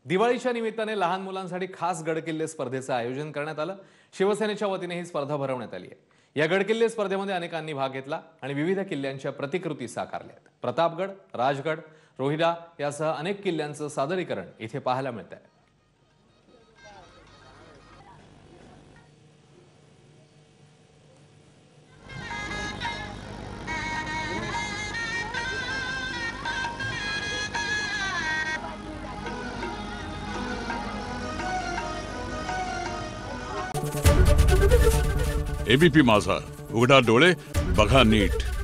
दिवाळीच्या निमित्ताने लहान मुलांसाठी खास गडकिल्ले स्पर्धेचं आयोजन करण्यात आलं। शिवसेनेच्या वतीने ही स्पर्धा भरवण्यात आली आहे। या गडकिल्ले स्पर्धेमध्ये अनेकांनी भाग घेतला आणि विविध किल्ल्यांच्या प्रतिकृती साकारल्यात। प्रतापगड, राजगड, रोहिदा यासह अनेक किल्ल्यांचं सादरीकरण इथे पाहायला मिळतंय। एबीपी माझा, उघडा डोळे बघा नीट।